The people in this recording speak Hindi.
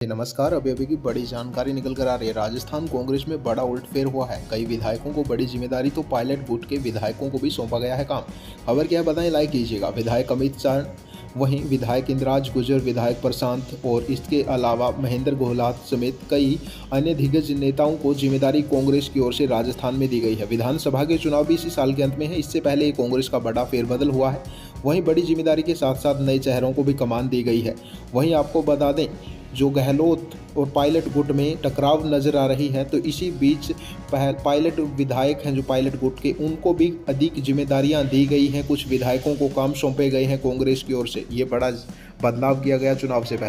नमस्कार। अभी की बड़ी जानकारी निकल कर आ रही है। राजस्थान कांग्रेस में बड़ा उलटफेर हुआ है। कई विधायकों को बड़ी जिम्मेदारी तो पायलट गुट के विधायकों को भी सौंपा गया है काम। खबर क्या है बताएं, लाइक कीजिएगा। विधायक अमित शाह, वहीं विधायक इंद्राज गुर्जर, विधायक प्रशांत और इसके अलावा महेंद्र गोहलात समेत कई अन्य दिग्गज नेताओं को जिम्मेदारी कांग्रेस की ओर से राजस्थान में दी गई है। विधानसभा के चुनाव भी इसी साल के अंत में है। इससे पहले कांग्रेस का बड़ा फेरबदल हुआ है। वहीं बड़ी जिम्मेदारी के साथ साथ नए चेहरों को भी कमान दी गई है। वहीं आपको बता दें, जो गहलोत और पायलट गुट में टकराव नजर आ रही है, तो इसी बीच पायलट विधायक हैं जो पायलट गुट के, उनको भी अधिक जिम्मेदारियां दी गई हैं। कुछ विधायकों को काम सौंपे गए हैं कांग्रेस की ओर से। ये बड़ा बदलाव किया गया चुनाव से पहले।